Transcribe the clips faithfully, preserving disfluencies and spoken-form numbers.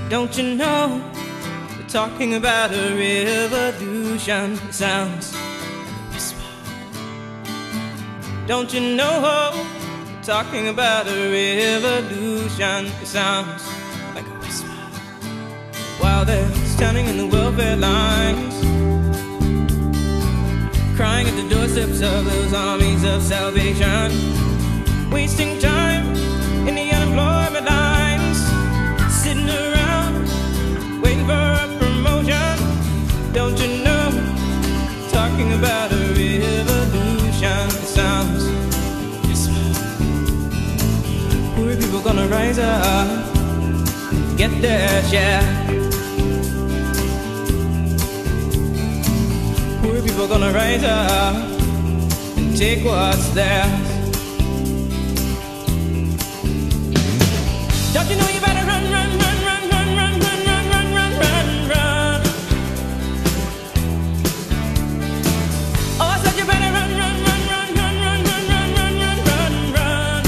Don't you know, we're talking about a revolution. It sounds like a whisper. Don't you know, we're talking about a revolution. It sounds like a whisper. While they're standing in the welfare lines, crying at the doorsteps of those armies of salvation, wasting time in the unemployment lines, sitting around waiting for a promotion. Don't you know, talking about a revolution. It sounds whisper. Poor people gonna rise up and get their share. Poor people gonna rise up and take what's theirs. Don't you know you better run, run, run, run, run, run, run, run, run, run, run, run. Oh, I said you better run, run, run, run, run, run, run, run, run, run, run, run.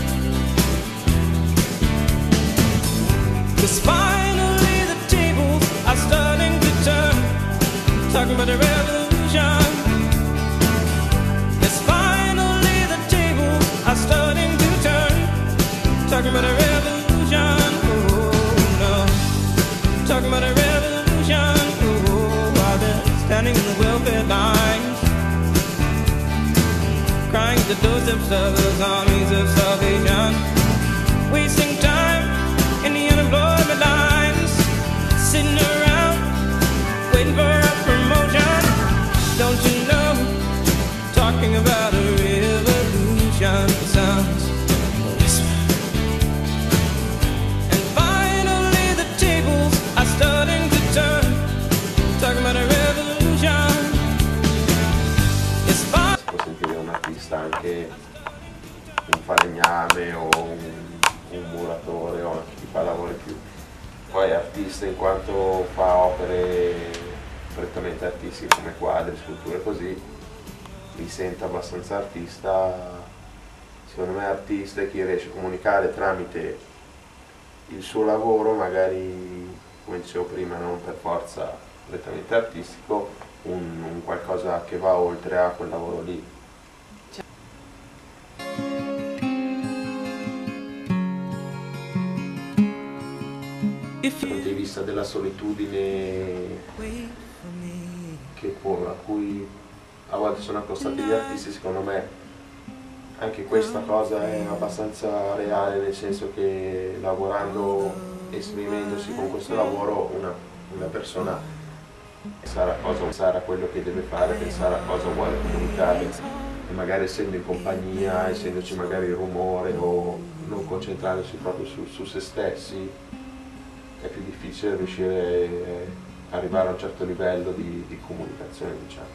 'Cause finally the tables are starting to turn, talking about the revolution. Yes, finally the tables are starting to turn, talking about a revolution. Talking about a revolution, oh, while they're standing in the welfare lines, crying at the doorsteps of those armies of salvation, wasting time in the unemployment lines, sitting around waiting for a promotion. Don't you know, talking about a revolution. It sounds a whisper. Talking about a revolution. It's fun. Si può sentire un artista anche un falegname o un, un muratore o anche chi fa lavori più. Poi artista in quanto fa opere prettamente artistiche come quadri, sculture così, mi sento abbastanza artista. Secondo me artista è chi riesce a comunicare tramite il suo lavoro, magari come dicevo prima, non per forza prettamente artistico, un, un qualcosa che va oltre a quel lavoro lì. Dal punto di vista della solitudine che può, a cui a volte sono accostati gli artisti, secondo me anche questa cosa è abbastanza reale, nel senso che lavorando, esprimendosi con questo lavoro, una, una persona pensare a cosa, pensare a quello che deve fare, pensare a cosa vuole comunicare, e magari essendo in compagnia, essendoci magari il rumore o non concentrandosi proprio su, su se stessi, è più difficile riuscire ad arrivare a un certo livello di, di comunicazione, diciamo.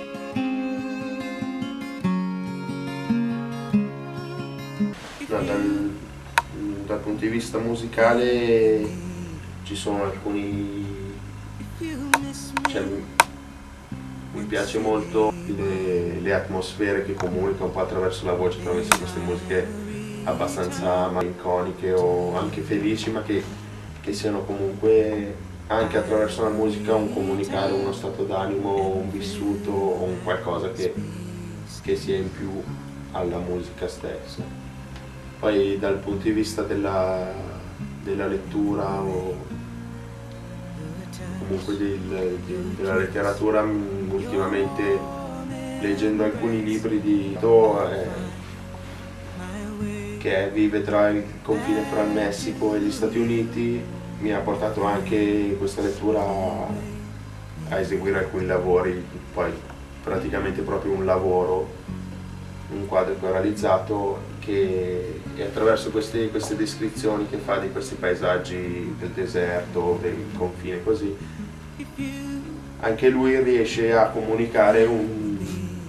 No, dal, dal punto di vista musicale ci sono alcuni, cioè, mi, mi piace molto le, le atmosfere che comunica un po' attraverso la voce, attraverso queste musiche abbastanza malinconiche o anche felici, ma che, che siano comunque anche attraverso la musica un comunicare uno stato d'animo, un vissuto o un qualcosa che, che sia in più alla musica stessa. Poi dal punto di vista della, della lettura o comunque del, de, della letteratura, ultimamente leggendo alcuni libri di eh, che vive tra il confine fra il Messico e gli Stati Uniti, mi ha portato anche questa lettura a, a eseguire alcuni lavori, poi praticamente proprio un lavoro, un quadro che ho realizzato, che e attraverso queste, queste descrizioni che fa di questi paesaggi del deserto, del confine così, anche lui riesce a comunicare un,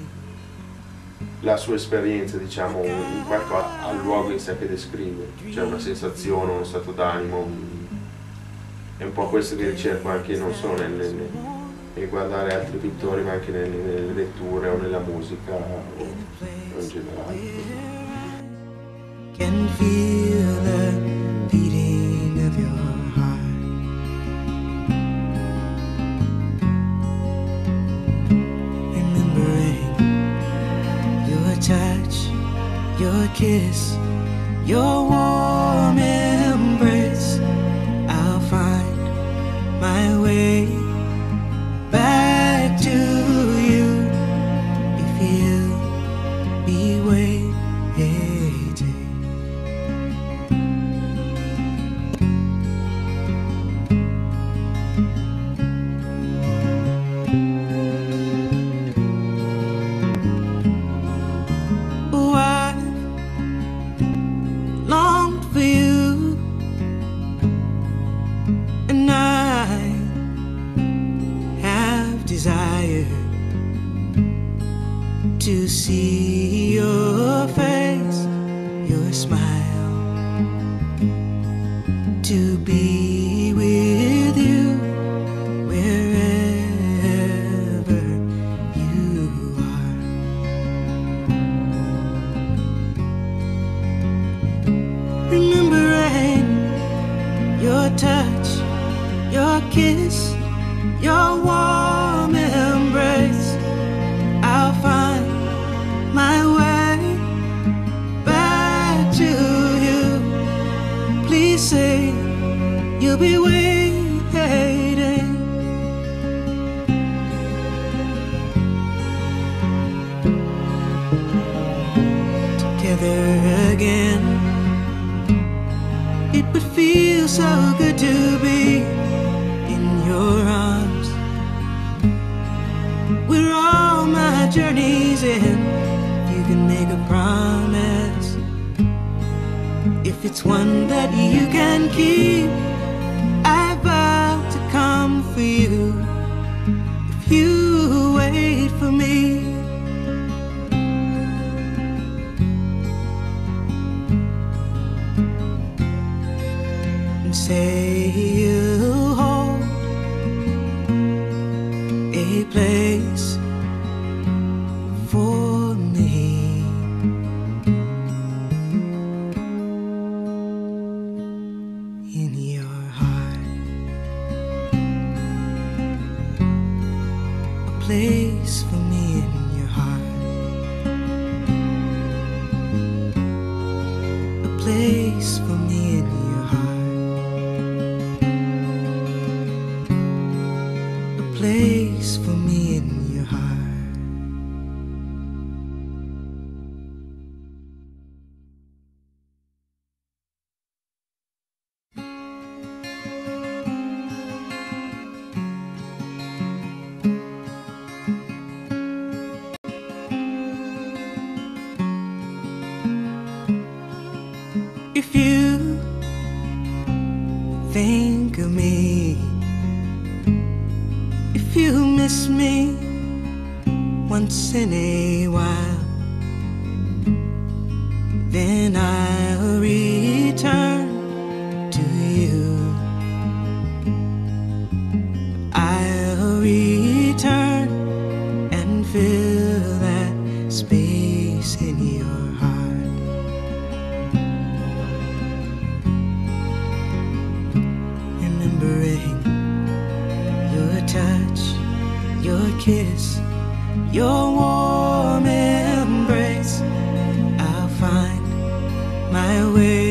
la sua esperienza, diciamo, un qualcosa al luogo in sé che descrive, cioè una sensazione, uno stato d'animo. È un po' questo che ricerco anche non solo nel, nel, nel guardare altri pittori, ma anche nelle, nelle letture o nella musica o, o in generale. Can feel the beating of your heart. kiss, your warm embrace, I'll find my way back to you if you'll be waiting. Oh, I've longed for you, and I have desired to see your face, your smile, to be with you wherever you are. Remembering your touch, your kiss, your warm embrace, I'll find my way back to you. Please say you'll be waiting. Together again, it would feel so good to be in your arms, where all my journeys end. You can make a promise, if it's one that you can keep, I vow to come for you if you wait for me. And say you'll hold a place for me in your heart, a place for me in your heart, a place for me in your heart, a place for me in your heart. If you think of me, if you miss me once in a while, then I'll return to you. I'll return and fill that space in your heart. Remembering your touch, your kiss, your warm embrace, I'll find my way